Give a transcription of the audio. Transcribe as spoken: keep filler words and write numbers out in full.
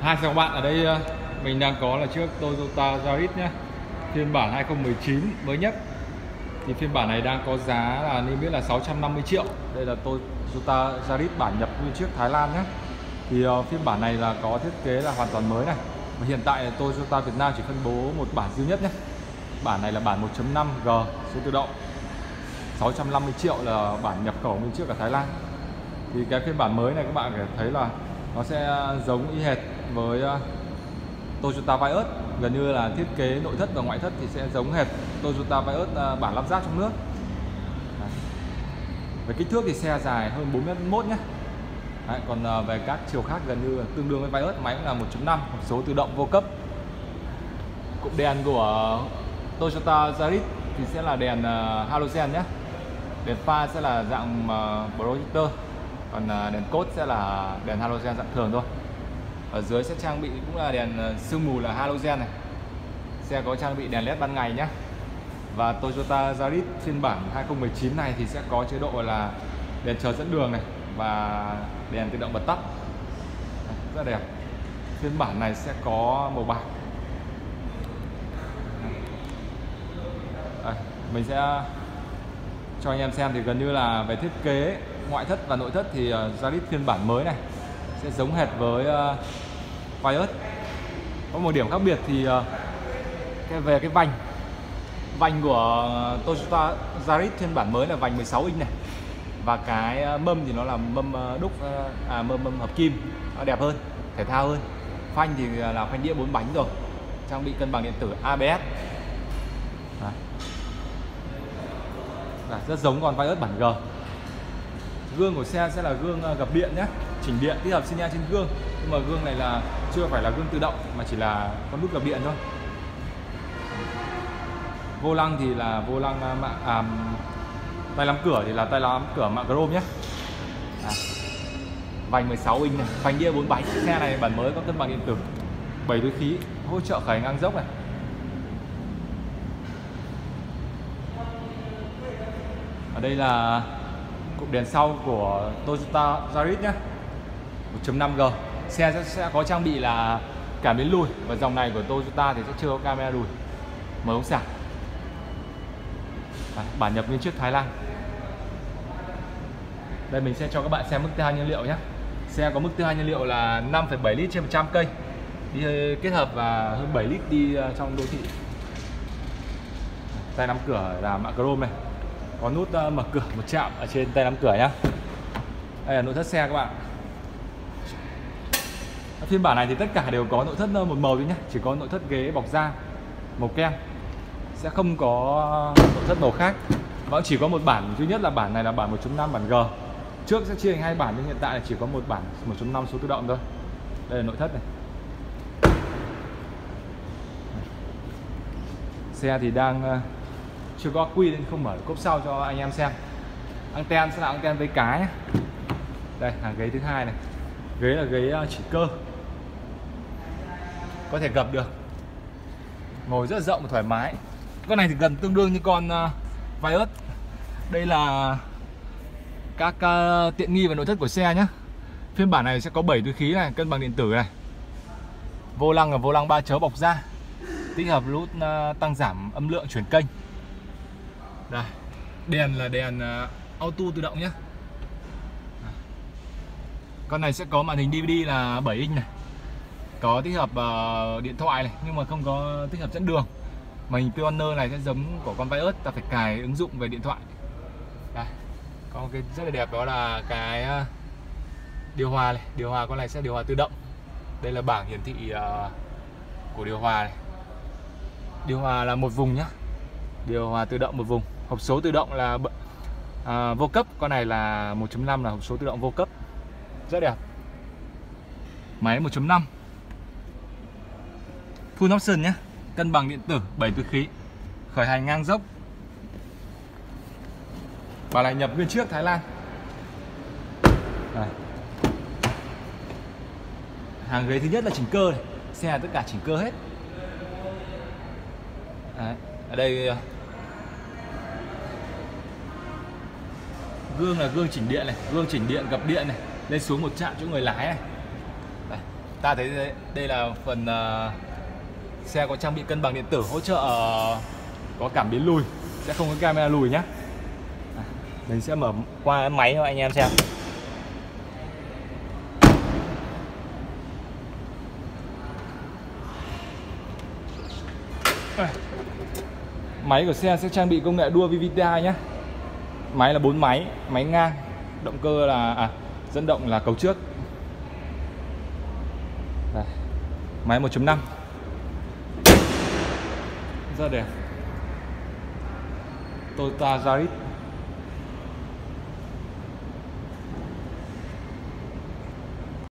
Hai chào các bạn, ở đây mình đang có là chiếc Toyota Yaris nhé, phiên bản hai không một chín mới nhất. Thì phiên bản này đang có giá là niêm yết là sáu trăm năm mươi triệu. Đây là Toyota Yaris bản nhập nguyên chiếc Thái Lan nhé. Thì uh, phiên bản này là có thiết kế là hoàn toàn mới này. Và hiện tại Toyota Việt Nam chỉ phân bố một bản duy nhất nhé. Bản này là bản một chấm năm G số tự động. sáu trăm năm mươi triệu là bản nhập khẩu nguyên chiếc ở Thái Lan. Thì cái phiên bản mới này các bạn có thể thấy là nó sẽ giống y hệt với uh, Toyota Vios, gần như là thiết kế nội thất và ngoại thất thì sẽ giống hệt Toyota Vios uh, bản lắp ráp trong nước. Đấy. Về kích thước thì xe dài hơn bốn mét mốt nhé. Đấy, còn uh, về các chiều khác gần như là tương đương với Vios, máy cũng là một chấm năm, hộp số tự động vô cấp. Cụm đèn của Toyota Yaris thì sẽ là đèn uh, halogen nhé. Đèn pha sẽ là dạng uh, projector, còn uh, đèn cốt sẽ là đèn halogen dạng thường thôi. Ở dưới sẽ trang bị cũng là đèn uh, sương mù là halogen này. Xe có trang bị đèn led ban ngày nhé. Và Toyota Yaris phiên bản hai không một chín này thì sẽ có chế độ là đèn chờ dẫn đường này và đèn tự động bật tắt. Rất đẹp. Phiên bản này sẽ có màu bạc. Đây, mình sẽ cho anh em xem thì gần như là về thiết kế ngoại thất và nội thất thì uh, Yaris phiên bản mới này sẽ giống hệt với uh, Vios. Có một điểm khác biệt thì uh, cái về cái vành vành của Toyota Yaris phiên bản mới là vành mười sáu inch này, và cái uh, mâm thì nó là mâm uh, đúc uh, à mâm mâm hợp kim, nó đẹp hơn, thể thao hơn. Phanh thì là phanh đĩa bốn bánh rồi, trang bị cân bằng điện tử a bê ét. Đấy. Đấy, rất giống con Vios bản G. Gương của xe sẽ là gương gập điện nhé, chỉnh điện tích hợp xi nhan trên gương, nhưng mà gương này là chưa phải là gương tự động mà chỉ là con nút gập điện thôi. Vô lăng thì là vô lăng mạng à, tay nắm cửa thì là tay nắm cửa mạng chrome nhé. À, vành mười sáu inch này, phanh đĩa bốn bánh. Xe này bản mới có cân bằng điện tử, bảy túi khí, hỗ trợ khởi ngang dốc này. Ở đây là cụm đèn sau của Toyota Yaris nhé, một chấm năm G. Xe sẽ, sẽ có trang bị là cảm biến lùi, và dòng này của Toyota thì sẽ chưa có camera lùi. Mở ống xả. Đấy, bản nhập nguyên chiếc Thái Lan. Đây mình sẽ cho các bạn xem mức tiêu hao nhiên liệu nhé. Xe có mức tiêu hao nhiên liệu là năm phẩy bảy lít trên một trăm cây, đi kết hợp và hơn bảy lít đi trong đô thị. Tay nắm cửa là mạ chrome này, có nút uh, mở cửa một chạm ở trên tay nắm cửa nhá. Đây là nội thất xe các bạn. Ở phiên bản này thì tất cả đều có nội thất một màu thôi nhé, chỉ có nội thất ghế bọc da màu kem, sẽ không có nội thất màu khác. Và chỉ có một bản duy nhất là bản này là bản một chấm năm bản G. Trước sẽ chia thành hai bản nhưng hiện tại là chỉ có một bản một chấm năm số tự động thôi. Đây là nội thất này. Xe thì đang uh, chưa có quy nên không mở cốp sau cho anh em xem. Anten sẽ là anten với cái nhé. Đây hàng ghế thứ hai này, ghế là ghế chỉ cơ, có thể gập được, ngồi rất rộng và thoải mái. Con này thì gần tương đương như con uh, Vios. Đây là các uh, tiện nghi và nội thất của xe nhé. Phiên bản này sẽ có bảy túi khí này, cân bằng điện tử này, vô lăng là vô lăng ba chấu bọc da, tích hợp nút uh, tăng giảm âm lượng chuyển kênh. Đây, đèn là đèn uh, auto tự động nhé. Con này sẽ có màn hình đê vê đê là bảy inch này, có tích hợp uh, điện thoại này nhưng mà không có tích hợp dẫn đường. Màn hình Pioneer này sẽ giống của con Vios, ta phải cài ứng dụng về điện thoại. Đây, có một cái rất là đẹp đó là cái uh, điều hòa này, điều hòa con này sẽ điều hòa tự động. Đây là bảng hiển thị uh, của điều hòa này. Điều hòa là một vùng nhá, điều hòa tự động một vùng. Hộp số tự động là uh, vô cấp, con này là một chấm năm là hộp số tự động vô cấp, rất đẹp. Máy một chấm năm full option nhé, cân bằng điện tử, bảy túi khí, khởi hành ngang dốc. Bản này nhập nguyên chiếc Thái Lan. Đây. Hàng ghế thứ nhất là chỉnh cơ này, xe là tất cả chỉnh cơ hết. Đấy. Ở đây gương là gương chỉnh điện này, gương chỉnh điện gập điện này, lên xuống một chạm chỗ người lái này. Đây. ta thấy đây, đây là phần uh, xe có trang bị cân bằng điện tử hỗ trợ uh, có cảm biến lùi, sẽ không có camera lùi nhé. À, mình sẽ mở qua máy cho anh em xem. Máy của xe sẽ trang bị công nghệ đua vê vê tê i nhé. Máy là bốn máy, máy ngang, động cơ là à, dẫn động là cầu trước. Đây. Máy một chấm năm rất đẹp, Toyota Yaris